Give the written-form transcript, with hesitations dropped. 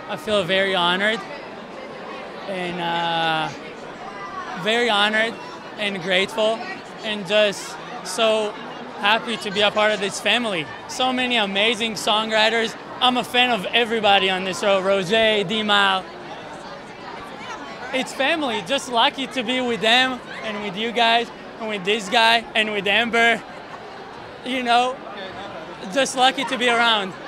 I feel very honored and grateful and just so happy to be a part of this family. So many amazing songwriters. I'm a fan of everybody on this road. Roger, D-Mal. It's family. Just lucky to be with them and with you guys and with this guy and with Amber. You know, just lucky to be around.